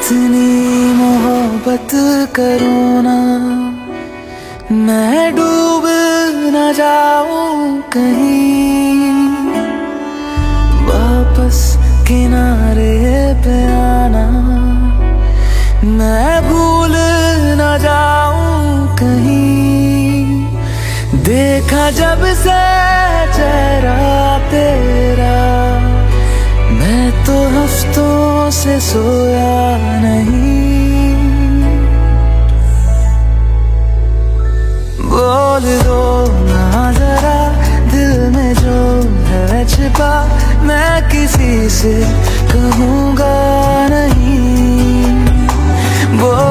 इतनी मोहब्बत करूँ ना, मैं डूब न जाऊं कहीं, वापस किनारे पे आना, मैं भूल न जाऊं कहीं। देखा जब से चेहरा तेरा, मैं तो हफ्तों से सोया नहीं। बोल दो ना जरा दिल में जो है छिपा, मैं किसी से कहूँगा नहीं।